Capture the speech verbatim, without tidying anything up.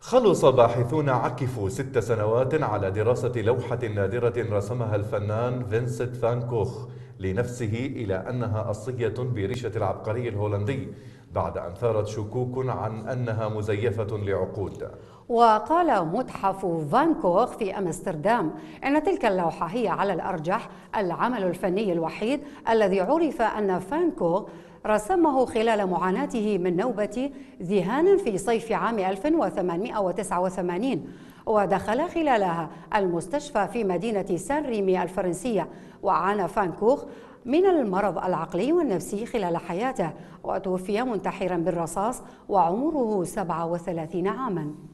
خلص باحثون عكفوا ست سنوات على دراسة لوحة نادرة رسمها الفنان فينسنت فان كوخ لنفسه إلى أنها أصلية بريشة العبقري الهولندي، بعد أن ثارت شكوك عن أنها مزيفة لعقود. وقال متحف فان كوخ في أمستردام إن تلك اللوحة هي على الأرجح العمل الفني الوحيد الذي عرف أن فان كوخ رسمه خلال معاناته من نوبة ذهان في صيف عام ألف وثمانمئة وتسعة وثمانين، ودخل خلالها المستشفى في مدينة سان ريمي الفرنسية. وعانى فان كوخ من المرض العقلي والنفسي خلال حياته، وتوفي منتحرا بالرصاص وعمره سبعة وثلاثين عاما.